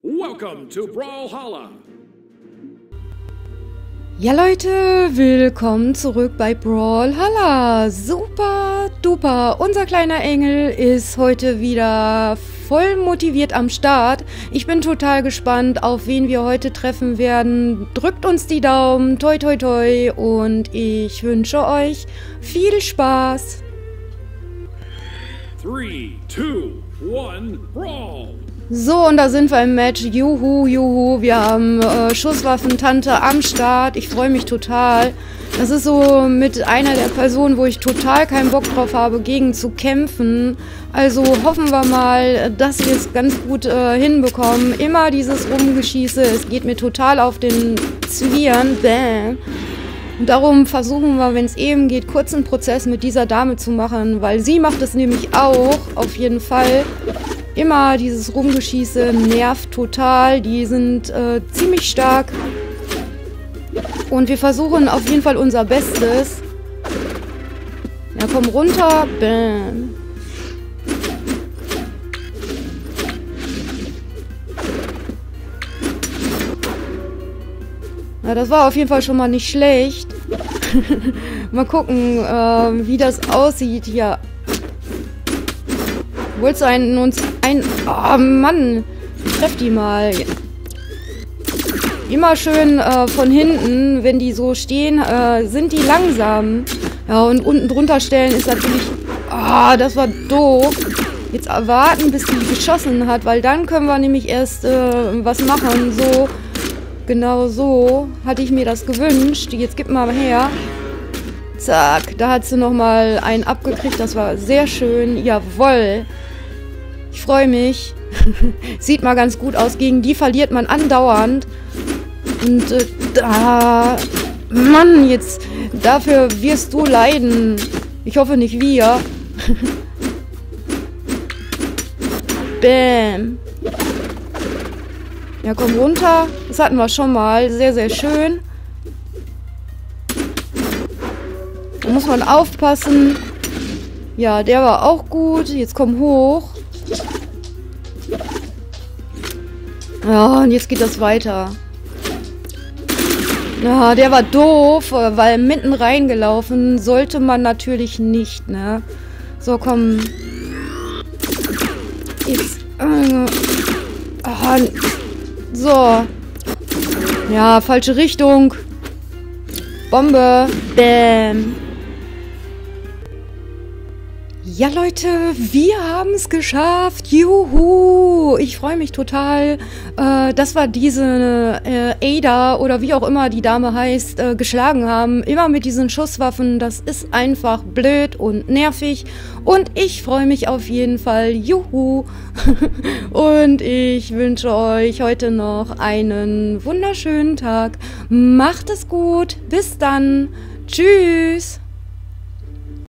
Welcome to Brawlhalla. Ja Leute, willkommen zurück bei Brawlhalla. Super duper, unser kleiner Engel ist heute wieder voll motiviert am Start. Ich bin total gespannt, auf wen wir heute treffen werden. Drückt uns die Daumen, toi toi toi, und ich wünsche euch viel Spaß. 3, 2, 1, Brawl! So, und da sind wir im Match. Juhu, juhu. Wir haben Schusswaffentante am Start. Ich freue mich total. Das ist so mit einer der Personen, wo ich total keinen Bock drauf habe, gegen zu kämpfen. Also hoffen wir mal, dass wir es ganz gut hinbekommen. Immer dieses Rumgeschieße. Es geht mir total auf den Zwirn. Bäh. Und darum versuchen wir, wenn es eben geht, kurz einen Prozess mit dieser Dame zu machen, weil sie macht es nämlich auch, auf jeden Fall. Immer dieses Rumgeschieße nervt total, die sind ziemlich stark. Und wir versuchen auf jeden Fall unser Bestes. Ja, komm runter, bam. Ja, das war auf jeden Fall schon mal nicht schlecht. Mal gucken, wie das aussieht hier. Wolltest du uns ein... Oh Mann, treff die mal. Immer schön von hinten, wenn die so stehen, sind die langsam. Ja, und unten drunter stellen ist natürlich... Ah, das war doof. Jetzt warten, bis die geschossen hat, weil dann können wir nämlich erst was machen. So, genau so hatte ich mir das gewünscht. Jetzt gib mal her. Zack, da hat sie nochmal einen abgekriegt. Das war sehr schön. Jawoll. Ich freue mich. Sieht mal ganz gut aus. Gegen die verliert man andauernd. Und Mann, jetzt dafür wirst du leiden. Ich hoffe nicht wir. Bäm. Ja, komm runter. Das hatten wir schon mal. Sehr, sehr schön. Da muss man aufpassen. Ja, der war auch gut. Jetzt komm hoch. Ja, und jetzt geht das weiter. Ja, der war doof, weil mitten reingelaufen sollte man natürlich nicht, ne? So, komm. Jetzt. So. Ja, falsche Richtung. Bombe. Bam. Ja, Leute, wir haben es geschafft. Juhu! Ich freue mich total. Das war diese Ada oder wie auch immer die Dame heißt, geschlagen haben. Immer mit diesen Schusswaffen. Das ist einfach blöd und nervig. Und ich freue mich auf jeden Fall. Juhu! Und ich wünsche euch heute noch einen wunderschönen Tag. Macht es gut. Bis dann. Tschüss.